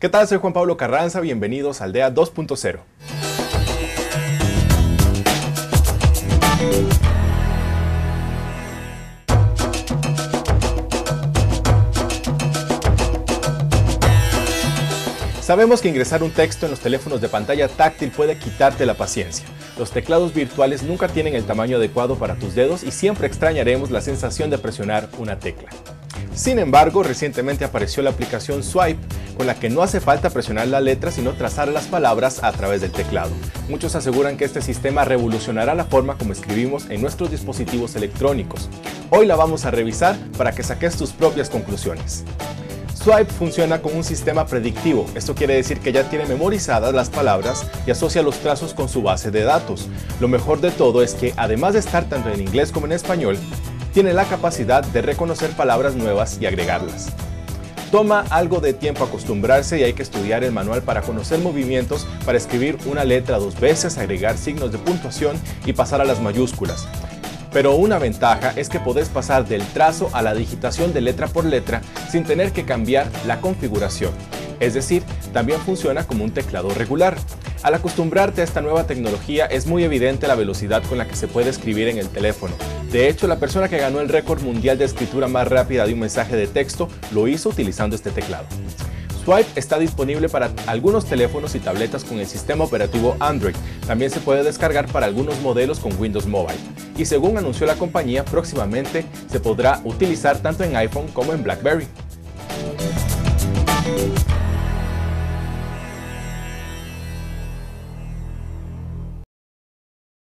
¿Qué tal? Soy Juan Pablo Carranza, bienvenidos a Aldea 2.0. Sabemos que ingresar un texto en los teléfonos de pantalla táctil puede quitarte la paciencia. Los teclados virtuales nunca tienen el tamaño adecuado para tus dedos y siempre extrañaremos la sensación de presionar una tecla. Sin embargo, recientemente apareció la aplicación Swipe, con la que no hace falta presionar la letra sino trazar las palabras a través del teclado. Muchos aseguran que este sistema revolucionará la forma como escribimos en nuestros dispositivos electrónicos. Hoy la vamos a revisar para que saques tus propias conclusiones. Swipe funciona con un sistema predictivo, esto quiere decir que ya tiene memorizadas las palabras y asocia los trazos con su base de datos. Lo mejor de todo es que, además de estar tanto en inglés como en español, tiene la capacidad de reconocer palabras nuevas y agregarlas. Toma algo de tiempo acostumbrarse y hay que estudiar el manual para conocer movimientos para escribir una letra 2 veces, agregar signos de puntuación y pasar a las mayúsculas. Pero una ventaja es que podés pasar del trazo a la digitación de letra por letra sin tener que cambiar la configuración. Es decir, también funciona como un teclado regular. Al acostumbrarte a esta nueva tecnología es muy evidente la velocidad con la que se puede escribir en el teléfono. De hecho, la persona que ganó el récord mundial de escritura más rápida de un mensaje de texto lo hizo utilizando este teclado. Swipe está disponible para algunos teléfonos y tabletas con el sistema operativo Android. También se puede descargar para algunos modelos con Windows Mobile. Y según anunció la compañía, próximamente se podrá utilizar tanto en iPhone como en BlackBerry.